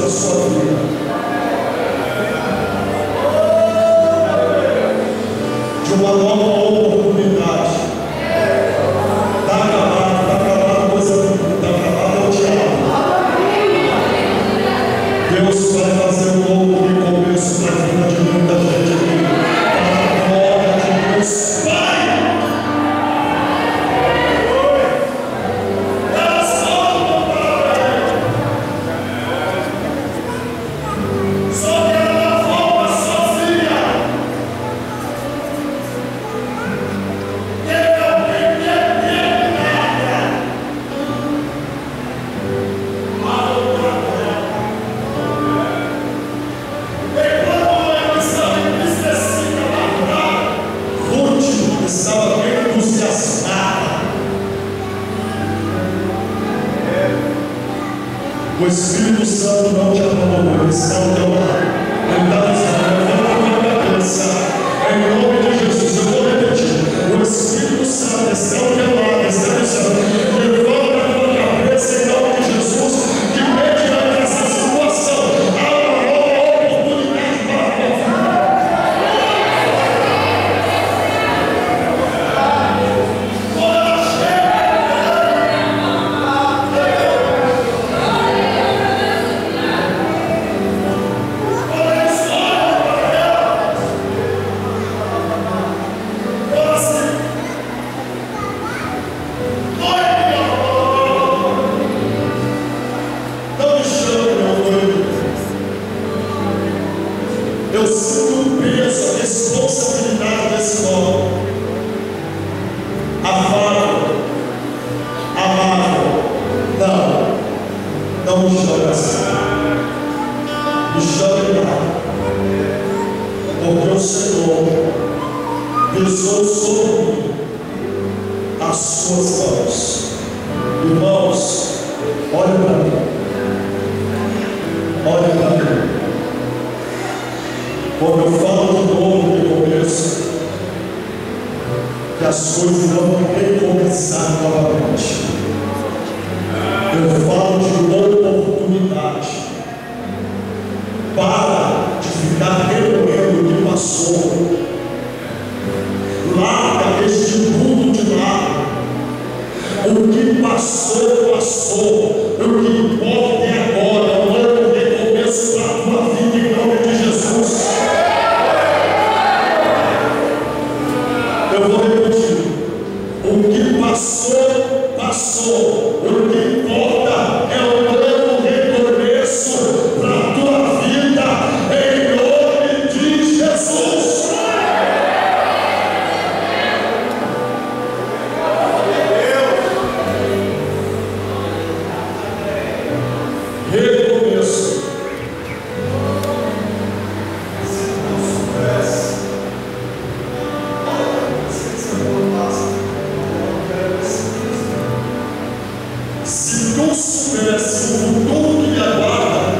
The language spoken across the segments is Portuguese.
na sua vida. De uma nova oportunidade. Está acabado, coisa ruim, está acabado é o diabo. Deus vai fazer um novo recomeço na vida de muita gente aqui. Para a glória de Deus Pai. Estava entusiasmada. O Espírito Santo não te abandonou, ele está ao teu lado. Ele está dizendo: levanta a cabeça, em nome de Jesus. Eu vou repetir: o Espírito Santo está ao teu lado, está dizendo: levanta a tua cabeça, em nome de Jesus, que mediante essa situação há uma nova oportunidade para a tua vida. Eu sinto o peso, a responsabilidade desse nome. Amável, não me chame assim. Me chame lá, porque o Senhor pesou sobre mim as suas mãos. Irmãos, olha para mim. Olha para mim. Quando eu falo de novo recomeço, que as coisas não vão recomeçar novamente. Eu falo de oportunidade. Para de ficar remoendo o que passou. Larga este mundo de lado. O que passou, passou. O que importa é agora. Um novo recomeço para a tua vida em nome de Jesus. Eu vou repetir: o que passou, passou. O que importa é um novo recomeço para a tua vida, em nome de Jesus. Recomeço. Se tu soubesse o futuro que me aguarda,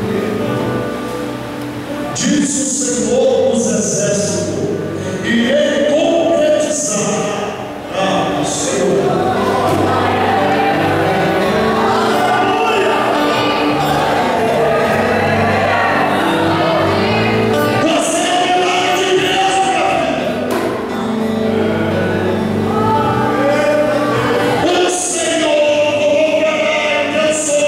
diz o Senhor dos Exércitos, e Ele concretizará o Senhor. Yes.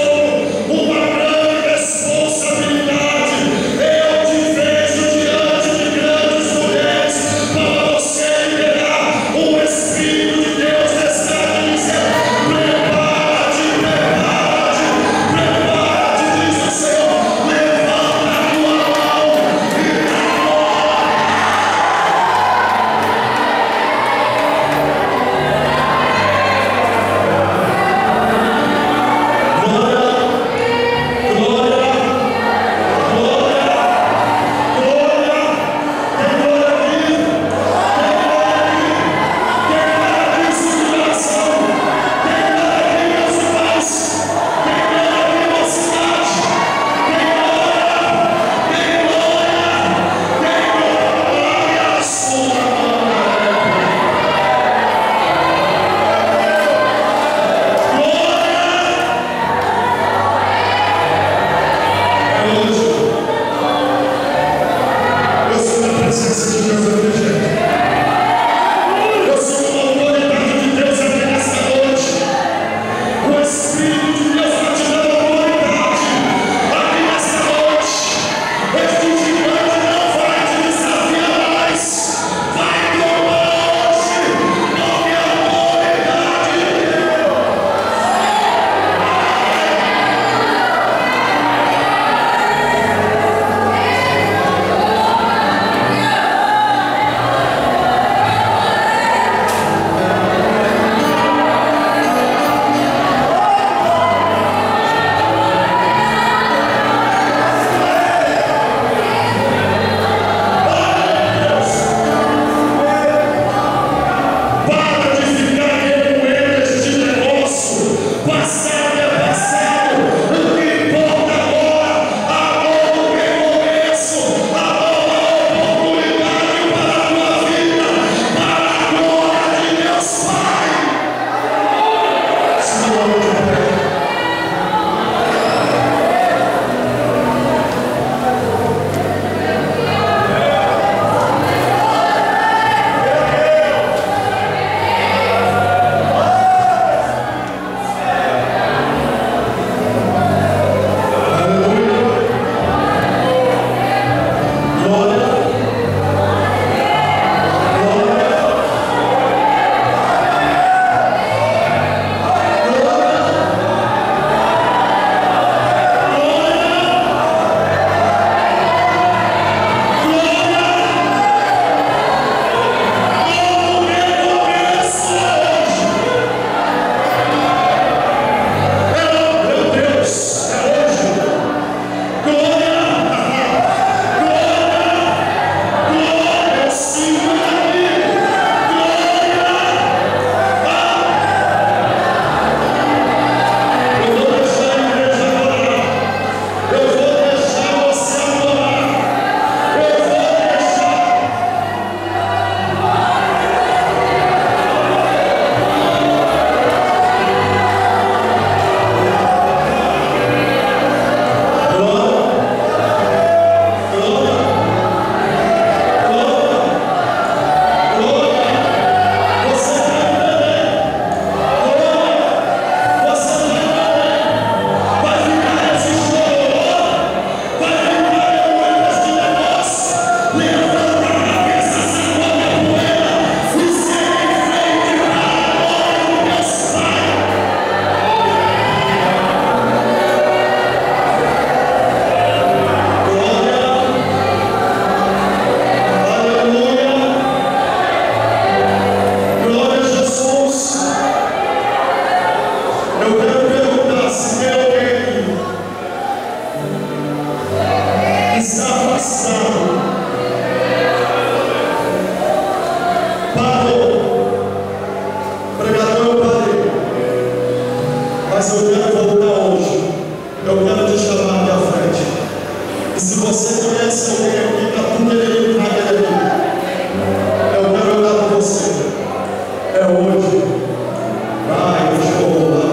Mas eu quero voltar hoje. Eu quero te chamar aqui à frente. E se você conhece alguém aqui que está tudo querendo na aqui, eu quero orar por você. É hoje. Vai, Jeová.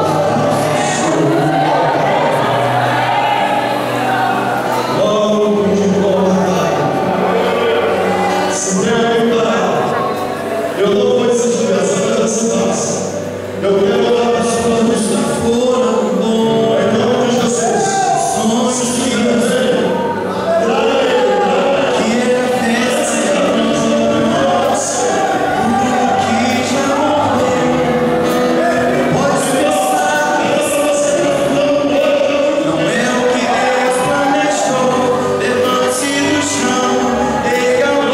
Eu não vou desistir dessa situação. Eu quero orar para as pessoas que estão fora do bom. Em nome de Jesus. Somos os que ganhamos. Que é a festa nossa. Tudo que já morreu. Pode pensar. Não é o que Deus planejou. Levante do chão. Erga o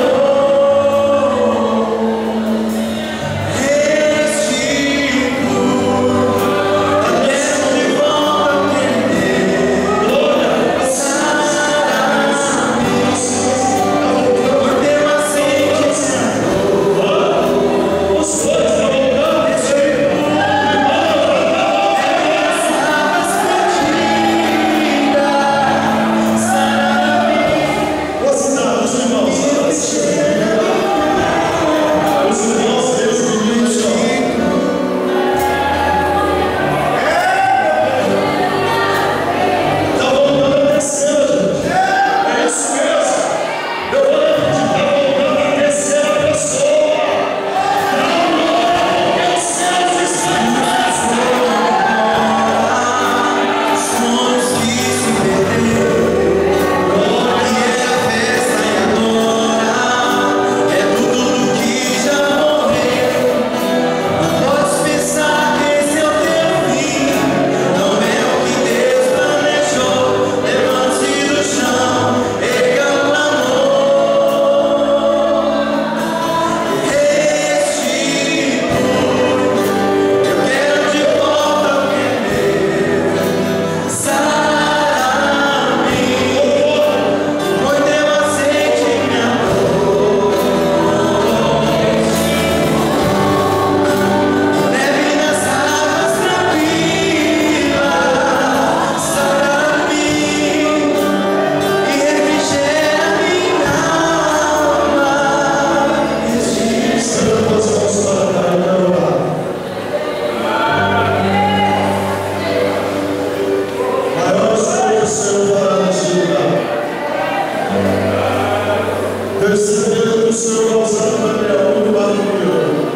percebendo que o Senhor vai usar o material muito maravilhoso.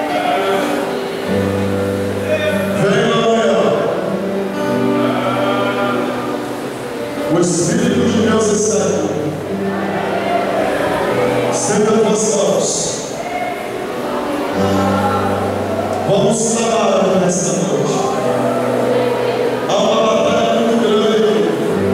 Vem amanhã. O Espírito de Deus está aqui. Senta as mãos. Vamos trabalhar nesta noite. Há uma batalha muito grande,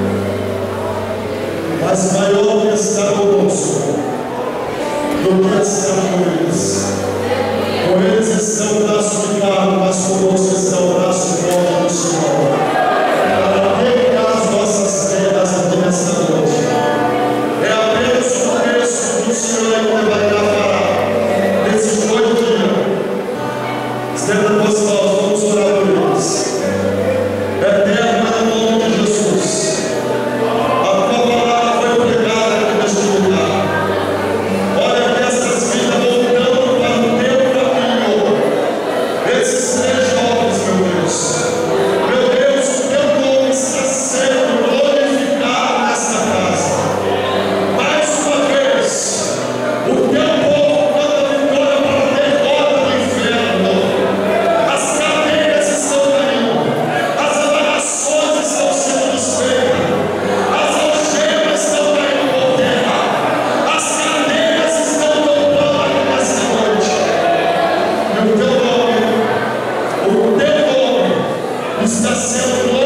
mas maior que está conosco do que está com eles. Com eles está o braço de carne, mas conosco está o braço de volta do Senhor. Para pegar as nossas vidas aqui nesta noite. É apenas o preço do Senhor que vai dar nesses 8 dias. Estenda as mãos, vamos orar por eles. Eterno, em nome de Jesus. A tua palavra foi pregada aqui neste lugar. Olha que essas vidas voltando para o teu caminho. Esses 3 jovens, meu Deus. Meu Deus, o teu nome está sendo glorificado nesta casa. Mais uma vez, o teu povo canta vitória para a derrota do inferno. As cadeias estão caindo, as amarrações estão sendo desfeitas, as algemas estão caindo por terra, as cadeias estão tombando aqui nesta noite. E o teu nome está sendo